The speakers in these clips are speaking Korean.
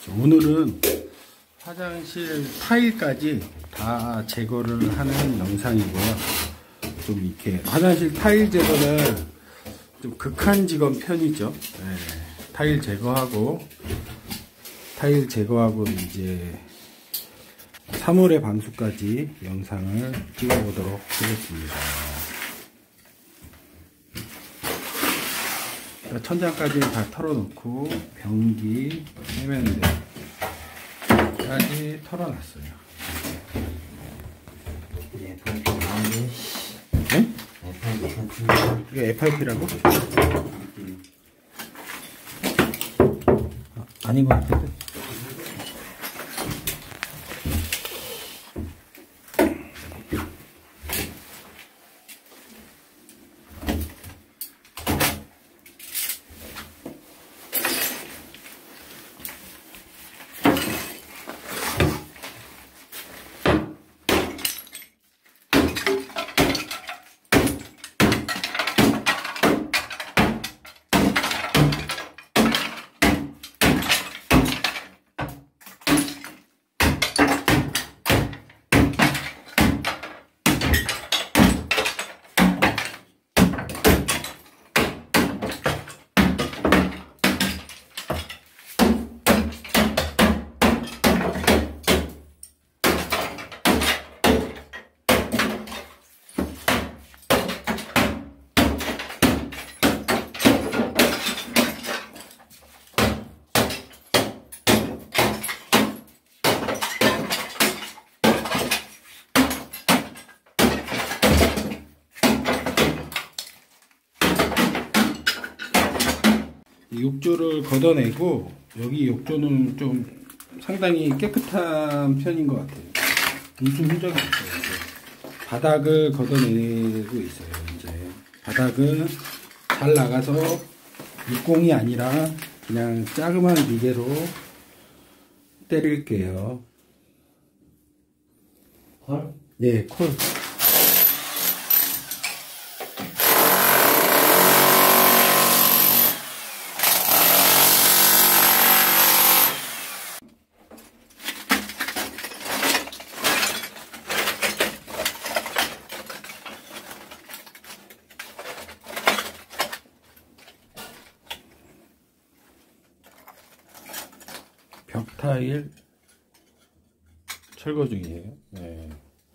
오늘은 화장실 타일까지 다 제거를 하는 영상이고요. 좀 이렇게 화장실 타일 제거는 좀 극한 직업 편이죠. 네, 타일 제거하고 이제 3월의 방수까지 영상을 찍어보도록 하겠습니다. 천장까지 다 털어놓고 변기 세면대까지 털어놨어요. 네? 이게 FRP라고? 아닌 것 같은데? 욕조를 걷어내고, 여기 욕조는 좀 상당히 깨끗한 편인 것 같아요. 무슨 흔적이 없어요. 바닥을 걷어내고 있어요. 이제 바닥은 잘 나가서 육공이 아니라 그냥 자그마한 기계로 때릴게요. 콜? 네, 콜. 벽 타일 철거 중이에요. 네.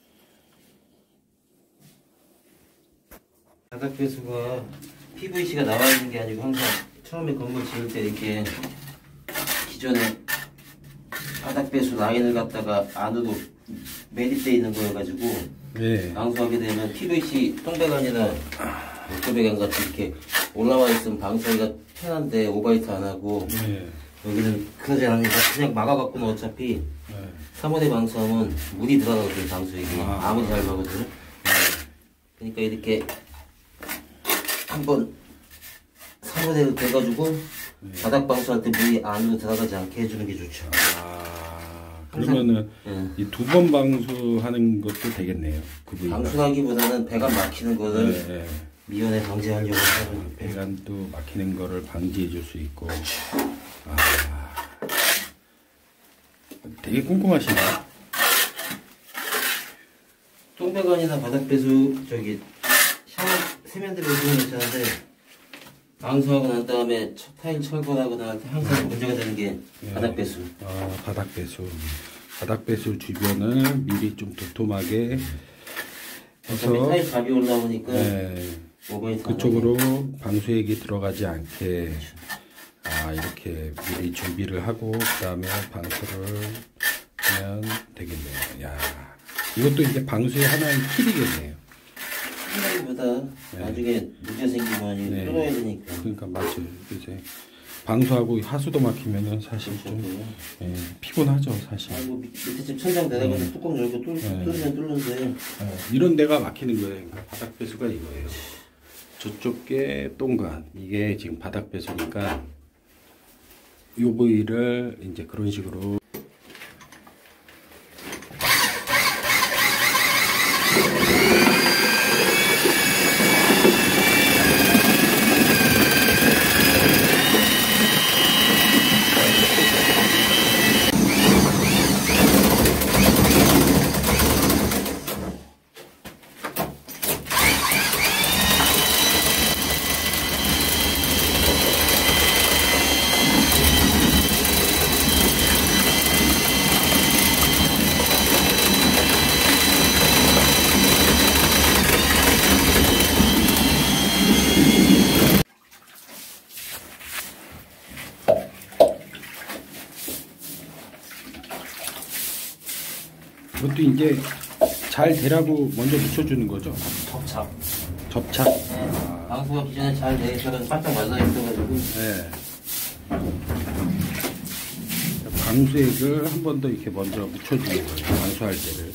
바닥 배수가 PVC가 나와 있는 게 아니고 항상 처음에 건물 지을 때 이렇게 기존에 바닥 배수 라인을 갖다가 안으로 매립되어 있는 거여가지고 네. 방수하게 되면 PVC 똥배관이나 목조배관 같이 이렇게 올라와 있으면 방수하기가 편한데 오버히트 안 하고 네. 여기는 그러지 않으니까 그냥 막아갖고는 어차피 네. 3월에 방수하면 물이 들어가거든요. 방수액이 아무리 잘 막아도. 그러니까 이렇게 한번 3월에 돼가지고 바닥 방수할 때 물이 안으로 들어가지 않게 해주는 게 좋죠. 그러면은 이 두 번 방수하는 것도 되겠네요. 그 부위가. 방수하기보다는 배관 막히는 거를 네. 미연에 방지하려고 하는 배관도 막히는 거를 방지해 줄 수 있고. 되게 꼼꼼하시네. 똥배관이나 바닥 배수 저기 샤워 세면대 배수는 괜찮은데 방수하고 난 다음에 타일 철거하고 난 항상 문제가 되는 게 바닥 배수. 바닥 배수. 바닥 배수 주변을 미리 좀 도톰하게 해서 타일 답이 올라오니까 그쪽으로 방수액이 들어가지 않게 이렇게 미리 준비를 하고 그 다음에 방수를 하면 되겠네요. 야, 이것도 이제 방수의 하나의 킬이겠네요. 생각보다 나중에 문제 생기면 뚫어야 되니까. 그러니까 맞아요. 이제 방수하고 하수도 막히면은 사실 좀 피곤하죠, 사실. 밑에 집 천장 내려가서 뚜껑 열고 뚫으면 뚫는데 이런 데가 막히는 거예요. 그러니까 바닥 배수가 이거예요. 저쪽 게 똥간, 이게 지금 바닥 배수니까 이 부위를 이제 그런 식으로 이것도 이제 잘 되라고 먼저 묻혀주는 거죠? 접착. 접착. 네. 방수가 기존에 잘 돼 있어서 바짝 말라 있어가지고. 네. 방수액을 한 번 더 이렇게 먼저 묻혀주는 거예요. 방수할 때를.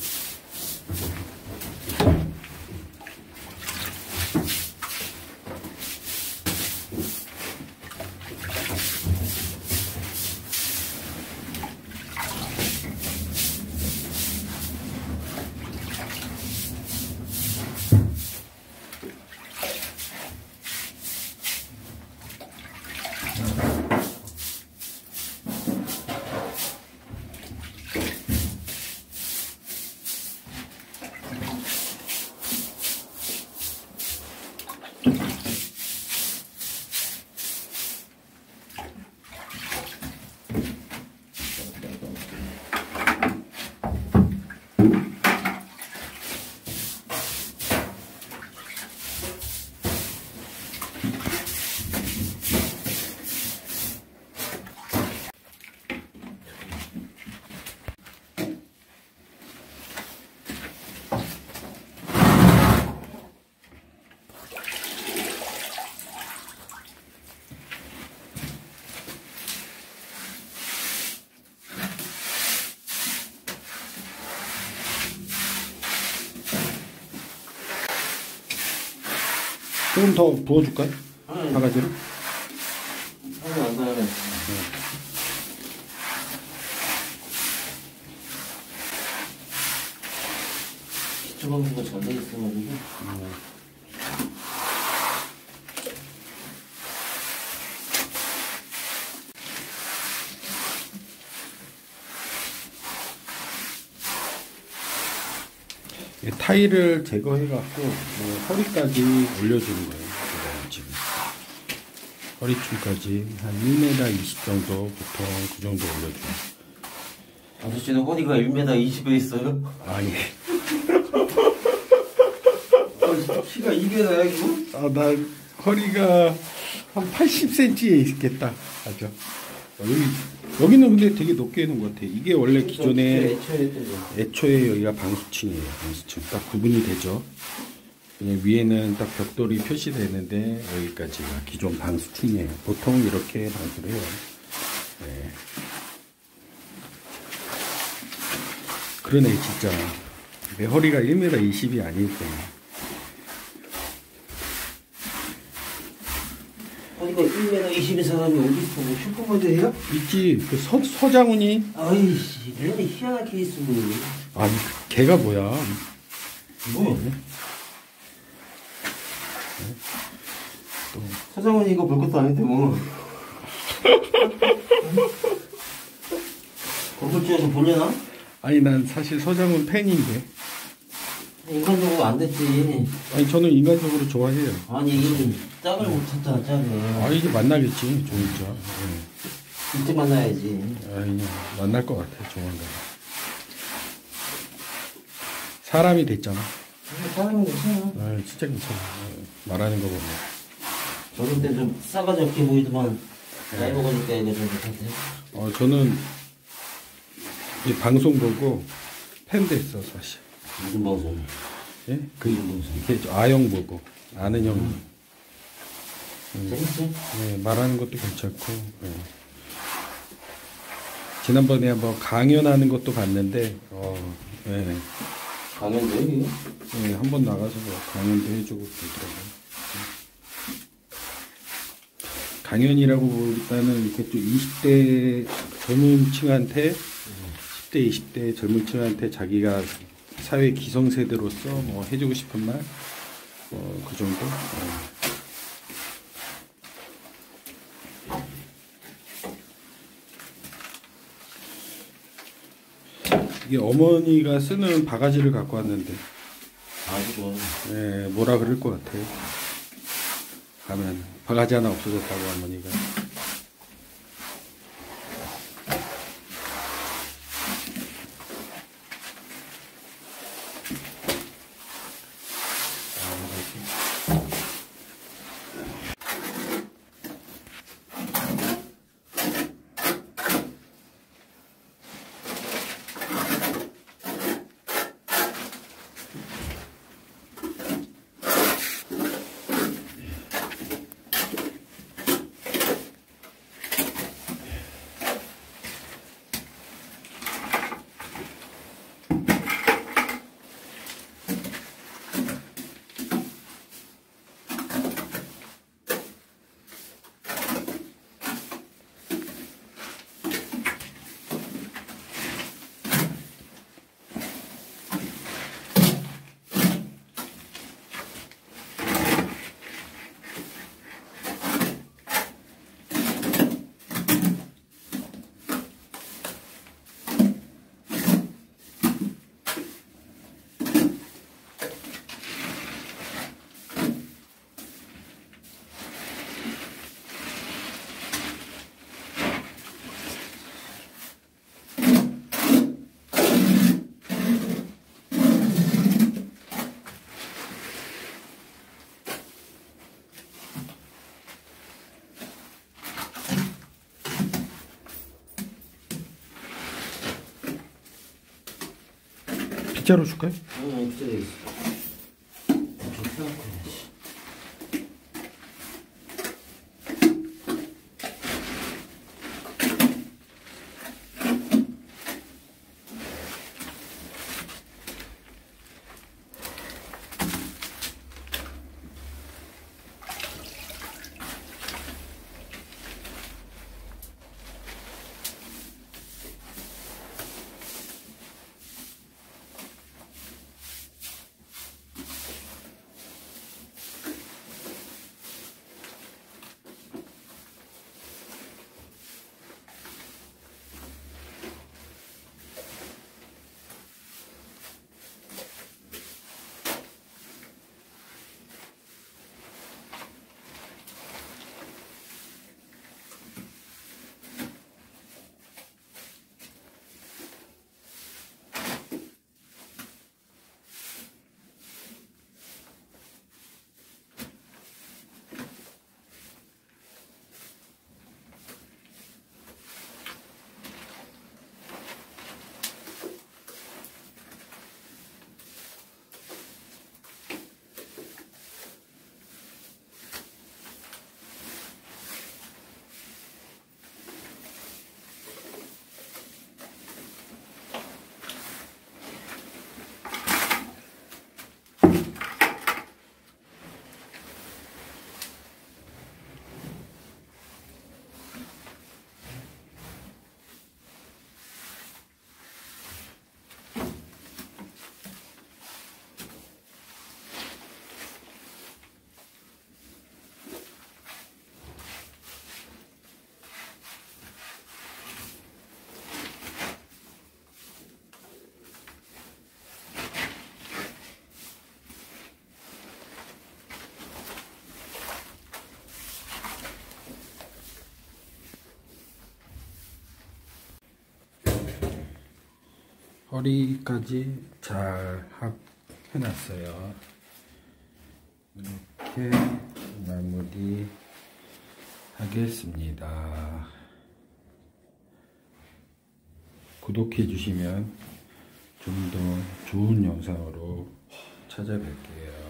조금 더 부어줄까요? 바가지로? 하면 안 닿으면. 기초 방수가 잘 돼 있어가지고. 타일을 제거해갖고 허리까지 올려주는 거예요. 지금 허리춤까지 한 1m 20 정도 보통 그 정도 올려줘요. 아저씨는 허리가 1m 20에 있어요? 아니. 키가 이게 나야 이거? 아, 나 허리가 한 80cm에 있겠다. 맞아. 여기는 근데 되게 높게 해놓은 것 같아. 이게 원래 기존에 애초에 여기가 방수층이에요. 방수층 딱 구분이 되죠. 그냥 위에는 딱 벽돌이 표시되는데 여기까지가 기존 방수층이에요. 보통 이렇게 방수를 해요. 네. 그러네 진짜. 내 허리가 1m 20이 아니니까. 허리가 1m 20인 사람이 어디 있어? 뭐 슈퍼모델이야? 있지. 그 서장훈이. 아이씨, 이런 희한하게 있어. 아니 걔가 뭐야? 뭐? 서장훈이 이거 볼 것도 아닌데 뭐. 건물주에서 보려나? 아니 난 사실 서장훈 팬인데. 인간적으로 안 됐지. 아니 저는 인간적으로 좋아해요. 아니 이건 짝을 못 찾잖아 짝을. 아 이제 만나겠지 조인자. 일찍 만나야지. 아니 만날 것 같아 조만간. 사람이 됐잖아. 사람이 괜찮아. 아 진짜 괜찮아. 말하는 거 보면. 저럴 때 좀 싸가지 없게 보이더만 나이 먹으니까 이거 좀 괜찮대. 저는 이 방송 보고 팬 됐어 사실. 무슨 방송? 예? 그 이렇게 저 아영 보고 아는 형님. 재밌지? 네, 말하는 것도 괜찮고. 네. 지난번에 한번 강연하는 것도 봤는데, 네. 강연도 해? 네, 한번 나가서 뭐 강연도 해주고 그러더라고요. 강연이라고 보기보다는 이렇게 또 20대 젊은 층한테, 10대, 20대 젊은 층한테 자기가 사회 기성세대로서 뭐 해주고 싶은 말, 그 정도? 이게 어머니가 쓰는 바가지를 갖고 왔는데, 아주 좋아. 네, 뭐라 그럴 것 같아요. 가면 바가지 하나 없어졌다고 어머니가. 빗자루 줄까요? 응, 진짜 되겠어. 허리까지 잘 해놨어요. 이렇게 마무리 하겠습니다. 구독해 주시면 좀 더 좋은 영상으로 찾아뵐게요.